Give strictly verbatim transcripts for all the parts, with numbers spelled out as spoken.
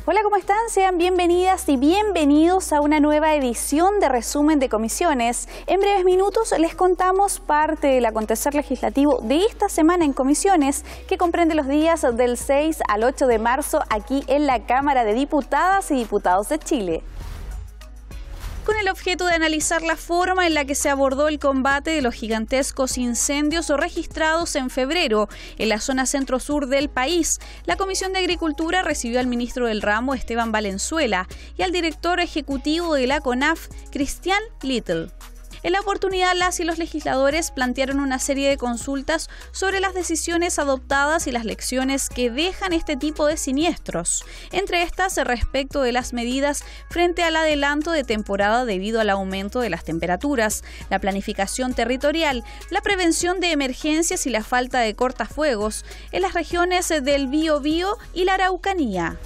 Hola, ¿cómo están? Sean bienvenidas y bienvenidos a una nueva edición de Resumen de Comisiones. En breves minutos les contamos parte del acontecer legislativo de esta semana en comisiones, que comprende los días del seis al ocho de marzo aquí en la Cámara de Diputadas y Diputados de Chile. Con el objeto de analizar la forma en la que se abordó el combate de los gigantescos incendios registrados en febrero en la zona centro-sur del país, la Comisión de Agricultura recibió al ministro del ramo, Esteban Valenzuela, y al director ejecutivo de la CONAF, Cristian Little. En la oportunidad, las y los legisladores plantearon una serie de consultas sobre las decisiones adoptadas y las lecciones que dejan este tipo de siniestros. Entre estas, respecto de las medidas frente al adelanto de temporada debido al aumento de las temperaturas, la planificación territorial, la prevención de emergencias y la falta de cortafuegos en las regiones del Biobío y la Araucanía.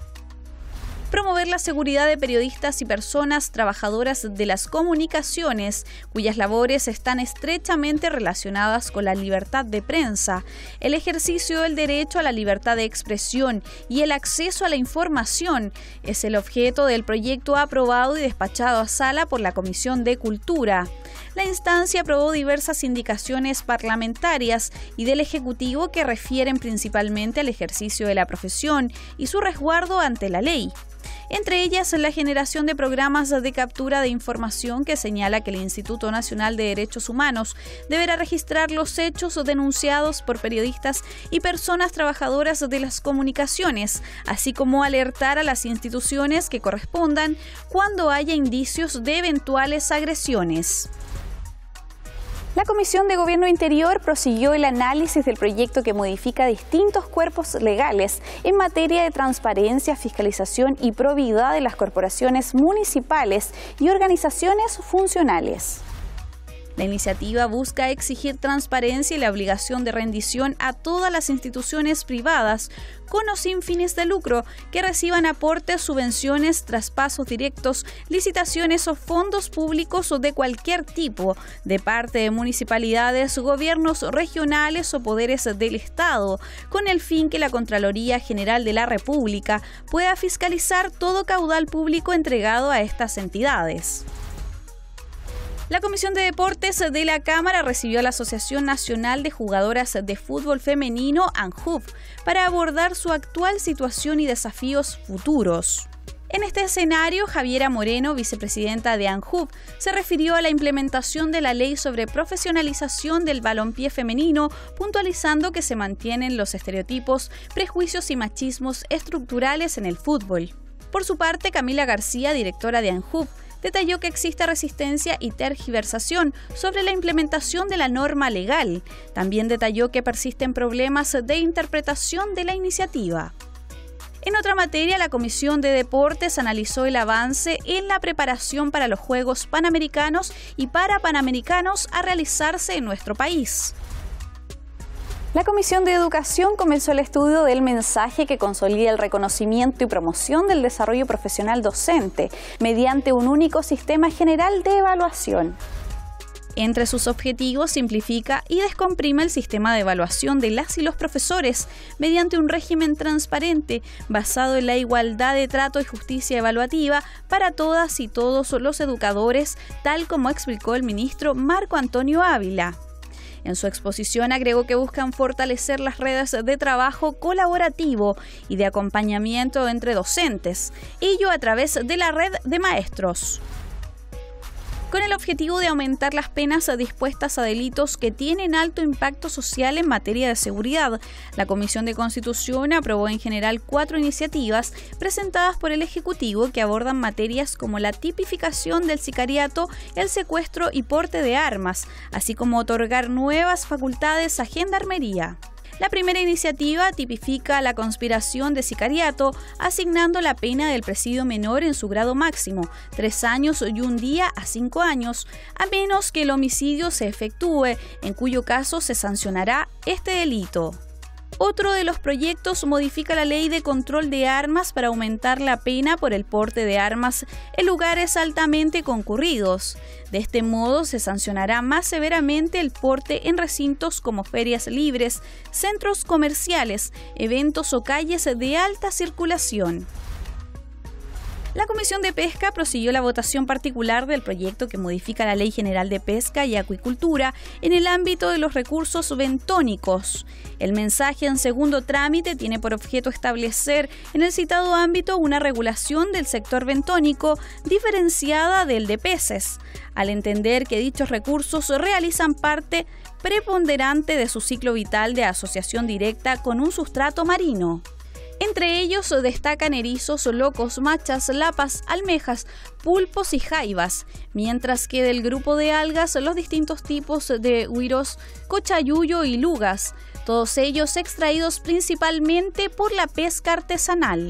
Promover la seguridad de periodistas y personas trabajadoras de las comunicaciones, cuyas labores están estrechamente relacionadas con la libertad de prensa, el ejercicio del derecho a la libertad de expresión y el acceso a la información, es el objeto del proyecto aprobado y despachado a sala por la Comisión de Cultura. La instancia aprobó diversas indicaciones parlamentarias y del Ejecutivo que refieren principalmente al ejercicio de la profesión y su resguardo ante la ley. Entre ellas, la generación de programas de captura de información que señala que el Instituto Nacional de Derechos Humanos deberá registrar los hechos denunciados por periodistas y personas trabajadoras de las comunicaciones, así como alertar a las instituciones que correspondan cuando haya indicios de eventuales agresiones. La Comisión de Gobierno Interior prosiguió el análisis del proyecto que modifica distintos cuerpos legales en materia de transparencia, fiscalización y probidad de las corporaciones municipales y organizaciones funcionales. La iniciativa busca exigir transparencia y la obligación de rendición a todas las instituciones privadas, con o sin fines de lucro, que reciban aportes, subvenciones, traspasos directos, licitaciones o fondos públicos o de cualquier tipo, de parte de municipalidades, gobiernos regionales o poderes del Estado, con el fin que la Contraloría General de la República pueda fiscalizar todo caudal público entregado a estas entidades. La Comisión de Deportes de la Cámara recibió a la Asociación Nacional de Jugadoras de Fútbol Femenino, ANJUF, para abordar su actual situación y desafíos futuros. En este escenario, Javiera Moreno, vicepresidenta de ANJUF, se refirió a la implementación de la ley sobre profesionalización del balompié femenino, puntualizando que se mantienen los estereotipos, prejuicios y machismos estructurales en el fútbol. Por su parte, Camila García, directora de ANJUF, detalló que existe resistencia y tergiversación sobre la implementación de la norma legal. También detalló que persisten problemas de interpretación de la iniciativa. En otra materia, la Comisión de Deportes analizó el avance en la preparación para los Juegos Panamericanos y Parapanamericanos a realizarse en nuestro país. La Comisión de Educación comenzó el estudio del mensaje que consolida el reconocimiento y promoción del desarrollo profesional docente mediante un único sistema general de evaluación. Entre sus objetivos, simplifica y descomprime el sistema de evaluación de las y los profesores mediante un régimen transparente basado en la igualdad de trato y justicia evaluativa para todas y todos los educadores, tal como explicó el ministro Marco Antonio Ávila. En su exposición agregó que buscan fortalecer las redes de trabajo colaborativo y de acompañamiento entre docentes, ello a través de la red de maestros. Con el objetivo de aumentar las penas dispuestas a delitos que tienen alto impacto social en materia de seguridad, la Comisión de Constitución aprobó en general cuatro iniciativas presentadas por el Ejecutivo que abordan materias como la tipificación del sicariato, el secuestro y porte de armas, así como otorgar nuevas facultades a Gendarmería. La primera iniciativa tipifica la conspiración de sicariato, asignando la pena del presidio menor en su grado máximo, tres años y un día a cinco años, a menos que el homicidio se efectúe, en cuyo caso se sancionará este delito. Otro de los proyectos modifica la ley de control de armas para aumentar la pena por el porte de armas en lugares altamente concurridos. De este modo se sancionará más severamente el porte en recintos como ferias libres, centros comerciales, eventos o calles de alta circulación. La Comisión de Pesca prosiguió la votación particular del proyecto que modifica la Ley General de Pesca y Acuicultura en el ámbito de los recursos bentónicos. El mensaje en segundo trámite tiene por objeto establecer en el citado ámbito una regulación del sector bentónico diferenciada del de peces, al entender que dichos recursos realizan parte preponderante de su ciclo vital de asociación directa con un sustrato marino. Entre ellos destacan erizos, locos, machas, lapas, almejas, pulpos y jaivas, mientras que del grupo de algas los distintos tipos de huiros, cochayuyo y lugas, todos ellos extraídos principalmente por la pesca artesanal.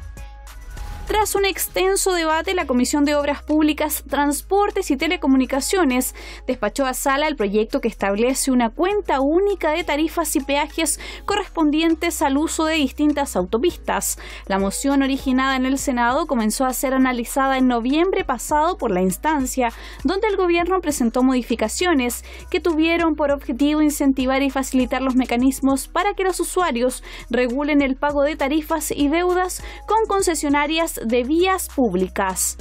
Tras un extenso debate, la Comisión de Obras Públicas, Transportes y Telecomunicaciones despachó a sala el proyecto que establece una cuenta única de tarifas y peajes correspondientes al uso de distintas autopistas. La moción originada en el Senado comenzó a ser analizada en noviembre pasado por la instancia, donde el gobierno presentó modificaciones que tuvieron por objetivo incentivar y facilitar los mecanismos para que los usuarios regulen el pago de tarifas y deudas con concesionarias de vías públicas,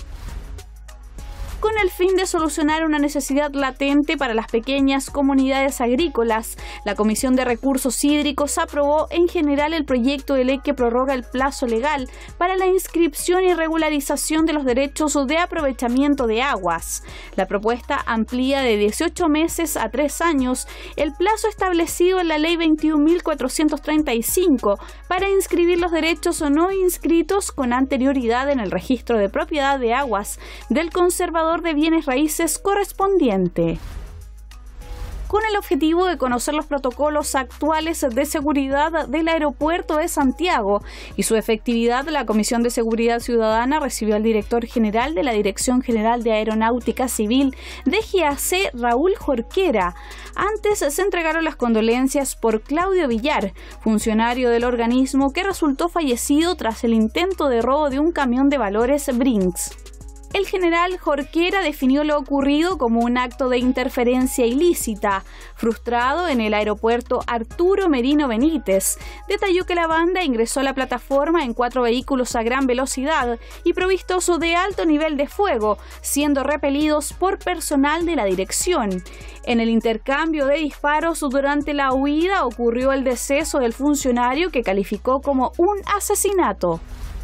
con el fin de solucionar una necesidad latente para las pequeñas comunidades agrícolas. La Comisión de Recursos Hídricos aprobó en general el proyecto de ley que prorroga el plazo legal para la inscripción y regularización de los derechos de aprovechamiento de aguas. La propuesta amplía de dieciocho meses a tres años el plazo establecido en la Ley veintiún mil cuatrocientos treinta y cinco para inscribir los derechos no inscritos con anterioridad en el registro de propiedad de aguas del conservador de bienes raíces correspondiente. Con el objetivo de conocer los protocolos actuales de seguridad del aeropuerto de Santiago y su efectividad, la Comisión de Seguridad Ciudadana recibió al director general de la Dirección General de Aeronáutica Civil de G A C, Raúl Jorquera. Antes se entregaron las condolencias por Claudio Villar, funcionario del organismo que resultó fallecido tras el intento de robo de un camión de valores Brinks. El general Jorquera definió lo ocurrido como un acto de interferencia ilícita, frustrado en el aeropuerto Arturo Merino Benítez. Detalló que la banda ingresó a la plataforma en cuatro vehículos a gran velocidad y provistos de alto nivel de fuego, siendo repelidos por personal de la dirección. En el intercambio de disparos durante la huida ocurrió el deceso del funcionario, que calificó como un asesinato.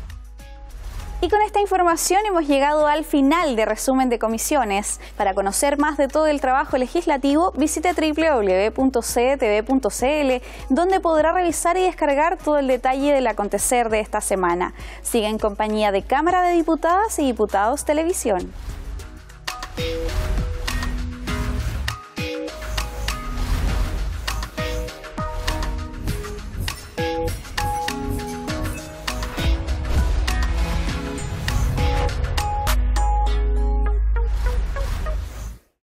Y con esta información hemos llegado al final de Resumen de Comisiones. Para conocer más de todo el trabajo legislativo, visite doble u doble u doble u punto c t v punto c l, donde podrá revisar y descargar todo el detalle del acontecer de esta semana. Siga en compañía de Cámara de Diputadas y Diputados Televisión.